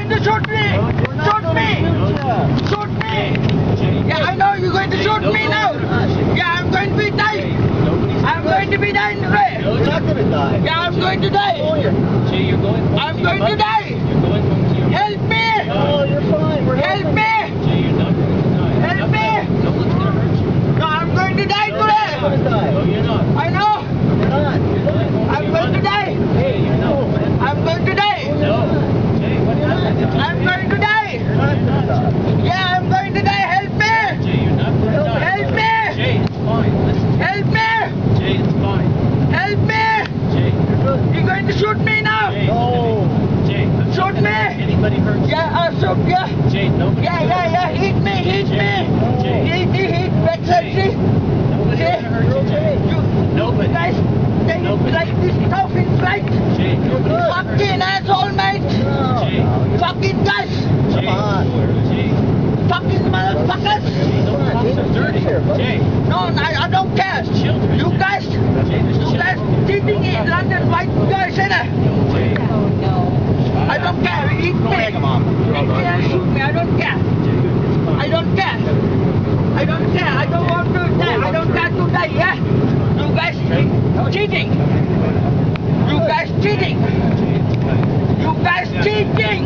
going to shoot me! Shoot me! Shoot me! Yeah, I know you're going to shoot me now! Yeah, I'm going to be dying! I'm going to be dying today! No, you're not going to die. Yeah, I'm going to die! Jay, you're going home. I'm going to die! You're going home to your... Help me! No, you're fine. We're Help me! Jay, you're not going to die. Help me! No one's going to hurt you. No, I'm going to die No, you're not going to today! die. No, you're not. I know! You're not. You're going home I'm going to die! Hey, you're not, man. I'm going to die! No. Jay, what happened? I'm going to die! You're not going to die. Yeah, I'm going to die! Help me! Jay, you're not going to die. Help me! Jay, it's fine. Listen. Help me! Jay, it's fine. Help me! Jay, you're good. You're going to shoot me now! Jay, No! Jay, I'm not Shoot gonna me! let anybody hurt you. Yeah, shoot, yeah! Jay, nobody. Yeah, hit me! Jay. Hit, backside, Jay. see? Nobody's Jay. gonna hurt you, Jay. Nobody. Guys, they Nobody. like this stuff in flight! Jay, nobody's gonna hurt Fucking asshole, mate! Jay. Fucking guys! Jay. Jay. Fucking motherfuckers! Those cops are dirty. Jay. No, I don't care! Children. You guys! Jay, there's You guys cheating in London, white guys, innit? Jay. I don't care, eat me! Hit him off. Hit me and shoot me, I don't care! I don't care! I don't care, I don't want to die, I don't care to die, yeah? You guys cheating! You guys cheating! You guys cheating!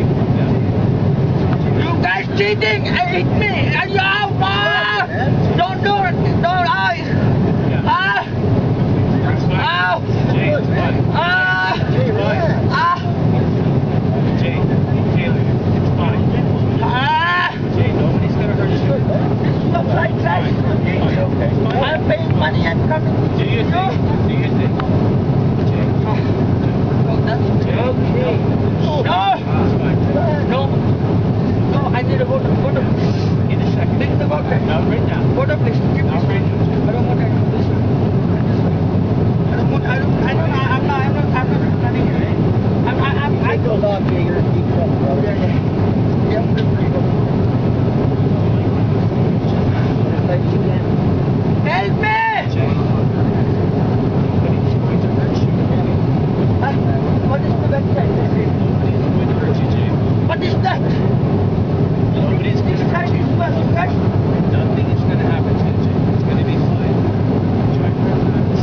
You guys cheating! Hit me! Don't do it! Don't, Jay, it's fine. It's fine. Jay, Taylor, it's fine. Jay, nobody's gonna hurt you. This is not right, guys! Okay. I'm paying money and coming. Do your thing. Do your thing. Jay. Okay. No. No, I need a water. In a second. Bring the water. Not right now. Water, please. Give me. Not right now. I don't want this one. I'm not running here. I goes off here, you're in deep trouble, brother. Yeah. Help me! Jay. Nobody's going to hurt you. What is the website? Nobody's going to hurt you, Jay. What is that? Nobody's going to hurt you. Nothing is going to happen to you, Jay. It's going to be fine. Try to relax.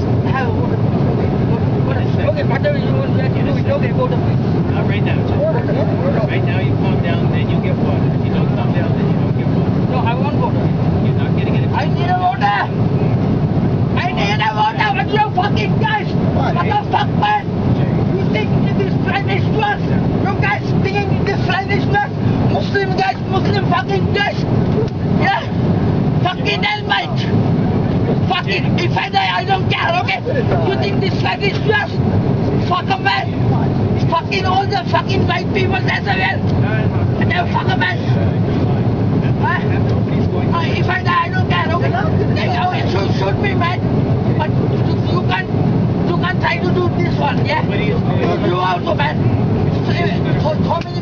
Okay, whatever you want to do, okay, go to please. Not right now, Jay. Right now you calm down, then you'll get water. If you don't calm down, then you don't get water. No, I want water. You're not getting it. I need a water! I need a water! What you fucking guys? What the fuck, man? You think this is Friday plus? You guys thinking this Friday plus? Muslim guys, Muslim fucking guys? Yeah? Fucking hell, mate! Fucking, if I die, I don't care, okay? You think this Friday plus? Fuck a man! Fucking all the fucking white people as well! And they're fuck a man! Huh? If I die, I don't care, okay? Shoot me, man. But you can't try to do this one, yeah? You also, man. Throw me